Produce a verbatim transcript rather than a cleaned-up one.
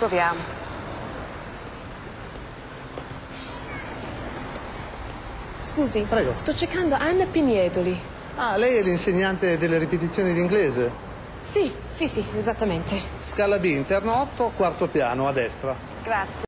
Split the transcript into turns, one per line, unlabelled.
Proviamo.
Scusi,
Prego.
sto cercando Anna Piniedoli.
Ah, lei è l'insegnante delle ripetizioni di inglese?
Sì, sì, sì, esattamente.
Scala B, interno otto, quarto piano, a destra.
Grazie.